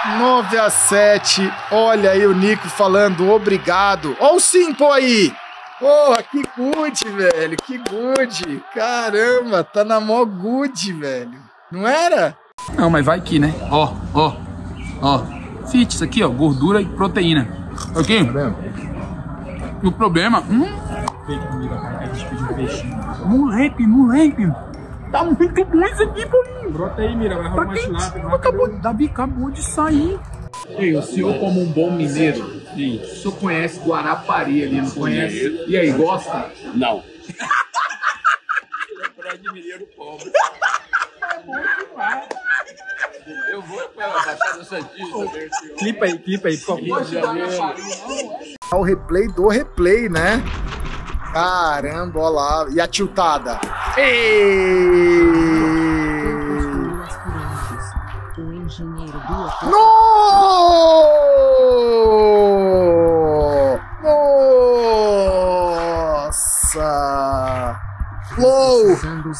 9-7. Olha aí o Nico falando obrigado. Olha o Simple aí. Porra, que good, velho. Que good. Caramba, tá na mó good, velho. Não era? Não, mas vai aqui, né? Ó. Fit, isso aqui, ó. Gordura e proteína. Ok? E o problema... Moleque. Tá muito bom isso aqui, pô. Brota aí, Mira, vai rolar uma tilápia. Davi acabou de sair. Ei, o senhor, como um bom mineiro, o senhor conhece Guarapari ali, não conhece? E aí, gosta? Não. De mineiro pobre. Eu vou pela Baixada Santista. Clipa aí, por favor. O replay do replay, né? Caramba, olha lá. E a tiltada. O engenheiro do Nossa! LOL!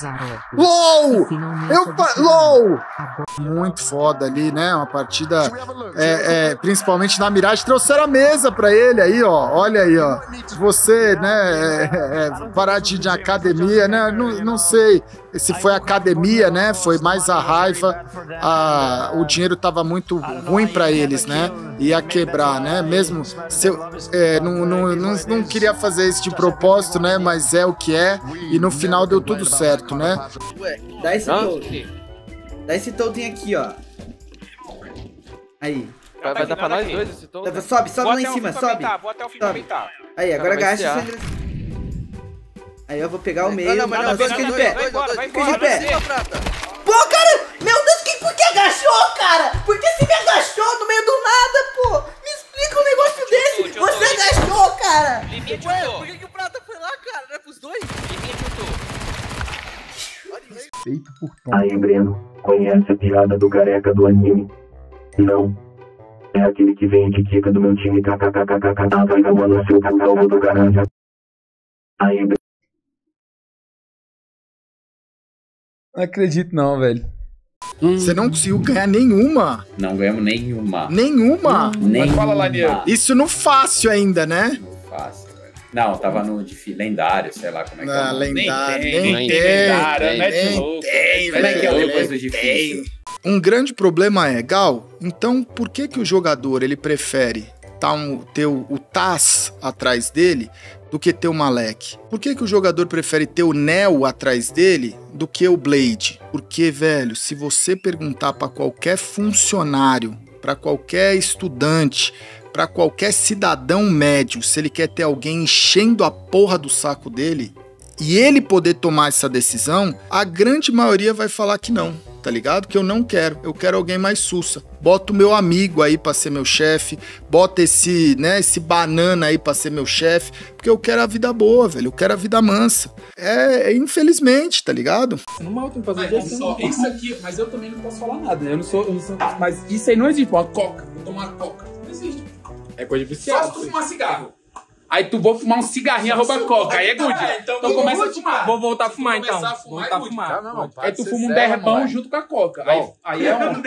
LOL! Muito foda ali, né? Uma partida, principalmente na Mirage, trouxeram a mesa pra ele aí, ó. Olha aí, ó. Se você, né, parar de ir na academia, né? Não sei se foi academia, né? Foi mais a raiva. O dinheiro tava muito ruim pra eles, né? Ia quebrar, né? Mesmo se eu não queria fazer isso de propósito, né? Mas é o que é. E no final deu tudo certo, né? Ué, dá esse totem aqui, ó. Aí. Vai dar pra nós dois esse totem? Sobe lá em cima, sobe. Vou até o fim pra peitar. Aí, agora agacha. Aí eu vou pegar o meio. Não, fica de pé. Fica de pé. Pô, cara! Meu Deus, por que agachou, cara? Por que você me agachou no meio do nada, pô? Me explica um negócio desse. Você agachou, cara. Ué, por que o Prata foi lá, cara? Não é pros dois? Feito por Tom. Aí, Breno, conhece a piada do careca do anime? Não. É aquele que vem de quica do meu time, kkkkkk, tá acabando seu cacau do caralho. Aí, Breno. Não acredito não, velho. Você não conseguiu ganhar nenhuma? Não ganhamos nenhuma. Nenhuma? Mas fala lá, Niel. Isso no fácil ainda, né? Fácil, velho. Não, tava no lendário, sei lá como é que é. Lendário, nem tem. Como é que é depois do difícil? Um grande problema é, Gal, então por que o jogador ele prefere ter o Taz atrás dele do que ter o Malek? Por que o jogador prefere ter o Neo atrás dele do que o Blade? Porque, velho, se você perguntar para qualquer funcionário, para qualquer estudante, para qualquer cidadão médio, se ele quer ter alguém enchendo a porra do saco dele e ele poder tomar essa decisão, a grande maioria vai falar que não, tá ligado? Que eu não quero, eu quero alguém mais sussa. Bota o meu amigo aí pra ser meu chefe, bota esse banana aí pra ser meu chefe, porque eu quero a vida boa, velho, eu quero a vida mansa. Infelizmente, tá ligado? No mal tem que fazer isso aqui, mas eu também não posso falar nada, né? Eu não sou, mas isso aí não existe, uma coca, vou tomar uma coca, não existe. É coisa de viciado. Só se tu fumar cigarro. Aí tu vou fumar um cigarrinho, arroba coca. Aí é good. Então começa a fumar. Vou voltar a fumar então. Voltar a fumar. Aí tu fuma um derbão junto com a coca. Aí é um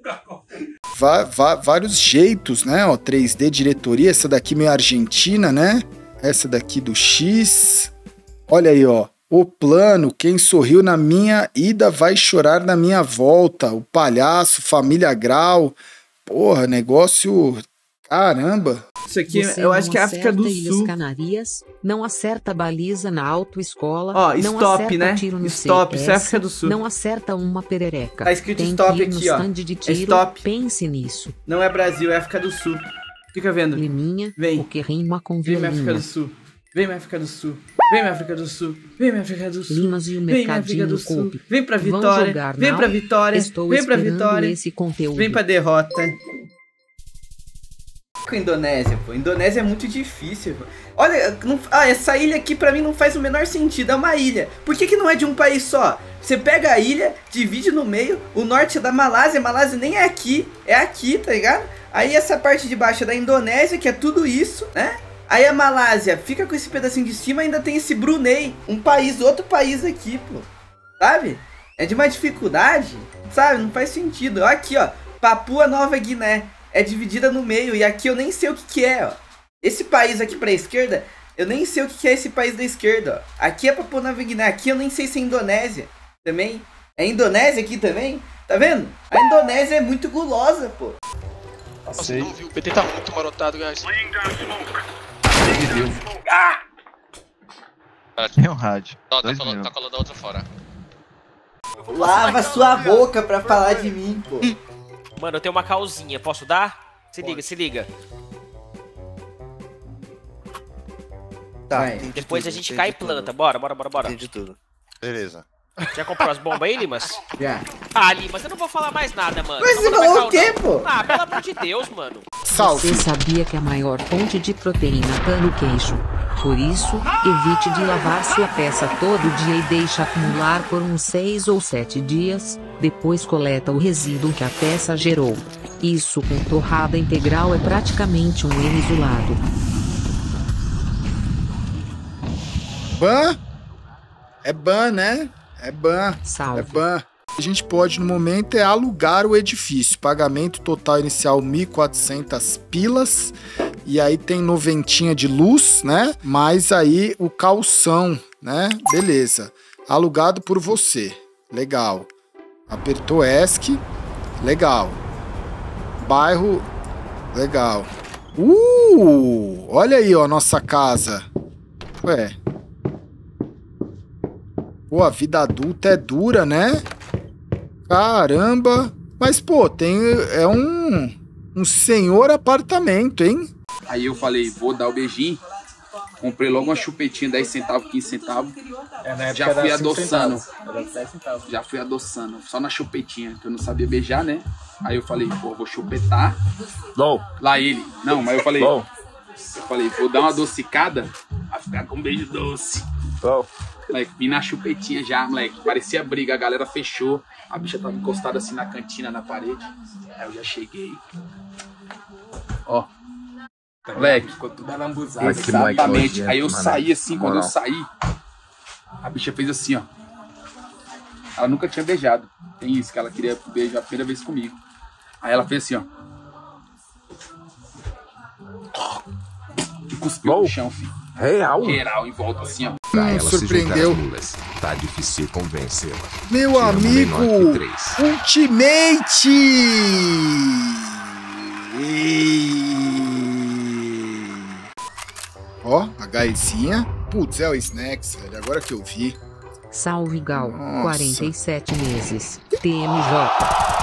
vários jeitos, né? Ó, 3D diretoria. Essa daqui meio argentina, né? Essa daqui do X. Olha aí, ó. O plano, quem sorriu na minha ida vai chorar na minha volta. O palhaço, família Grau. Porra, negócio... Caramba! Isso aqui eu acho que é África do Sul. Canarias, não acerta baliza na autoescola. Ó, não stop, acerta né? Tiro no Stop, CS, isso é África do Sul. Não acerta uma perereca. Tá escrito tem stop que ir no aqui, ó. stand de tiro, Stop. Pense nisso. Não é Brasil, é África do Sul. Fica vendo. Liminha, vem. O que rima com vem, violina. África do Sul. Vem, África do Sul. Vem, África do Sul. Vem, África do Sul. Limas e o Vem, África do mercadinho Sul. Vem pra vitória. Vem pra vitória. Estou Vem pra esperando vitória. esse conteúdo. Vem pra derrota. Com a Indonésia, pô. Indonésia é muito difícil, pô. Olha, essa ilha aqui pra mim não faz o menor sentido. É uma ilha. Por que não é de um país só? Você pega a ilha, divide no meio. O norte é da Malásia. A Malásia nem é aqui. É aqui, tá ligado? Aí essa parte de baixo é da Indonésia, que é tudo isso, né? Aí a Malásia fica com esse pedacinho de cima. Ainda tem esse Brunei. Outro país aqui, pô. Sabe? É de uma dificuldade, sabe? Não faz sentido. Aqui, ó. Papua Nova Guiné é dividida no meio e aqui eu nem sei o que é, ó. Esse país aqui pra esquerda, eu nem sei o que é esse país da esquerda, ó. Aqui é Papua Nova Guiné, aqui eu nem sei se é Indonésia também. É Indonésia aqui também? Tá vendo? A Indonésia é muito gulosa, pô. Nossa, não viu. O PT tá muito marotado, guys. Tem um rádio. Tá colando a outra fora. Lava sua boca pra falar de mim, pô. Mano, eu tenho uma calzinha, posso dar? Se liga, se liga. Tá, depois a gente cai e planta. Bora. Entendi tudo. Beleza. Já comprou as bombas aí, Limas? Já. Ah, Limas, eu não vou falar mais nada, mano. Mas você falou o quê, pô? Ah, pelo amor de Deus, mano. Você sabia que a maior fonte de proteína tá no queijo? Por isso, evite de lavar sua peça todo dia e deixe acumular por uns 6 ou 7 dias, depois coleta o resíduo que a peça gerou. Isso com torrada integral é praticamente um erro isolado. Ban? É ban, né? É ban. Salve. É ban. A gente pode, no momento, é alugar o edifício. Pagamento total inicial 1.400 pilas. E aí tem 90 de luz, né? Mais aí o calção, né? Beleza. Alugado por você. Legal. Apertou ESC. Legal. Bairro. Legal. Olha aí, ó, nossa casa. Ué. Pô, a vida adulta é dura, né? Caramba. Mas, pô, é um senhor apartamento, hein? Aí eu falei, vou dar o beijinho. Comprei logo uma chupetinha, 10 centavos, 15 centavos. Já fui adoçando. Já fui adoçando. Só na chupetinha, que eu não sabia beijar, né? Aí eu falei, pô, vou chupetar. Lá ele. Não, mas eu falei, vou dar uma adocicada, vai ficar com um beijo doce. Moleque, vim na chupetinha já, moleque. Parecia briga, a galera fechou. A bicha tava encostada assim na cantina, na parede. Aí eu já cheguei. Ó. Moleque, ficou tudo alambuzado. Exatamente. Aí eu saí assim, quando eu saí, a bicha fez assim, ó. Ela nunca tinha beijado. Tem isso, que ela queria beijar a primeira vez comigo. Aí ela fez assim, ó. E cuspiu no chão, filho. Geral em volta assim, ó. Surpreendeu. Tá difícil convencê-la. Meu amigo, Ultimate! Ó, a gaizinha. Putz, é o Snacks, velho. Agora que eu vi. Salve Gal, Nossa. 47 meses. TMJ.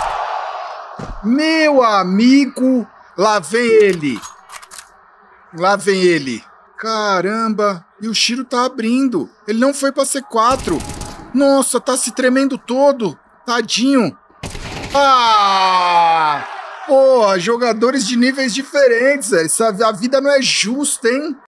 Meu amigo, lá vem ele. Lá vem ele. Caramba, e o Shiro tá abrindo. Ele não foi pra C4. Nossa, tá se tremendo todo. Tadinho. Ah! Porra, jogadores de níveis diferentes, velho. A vida não é justa, hein?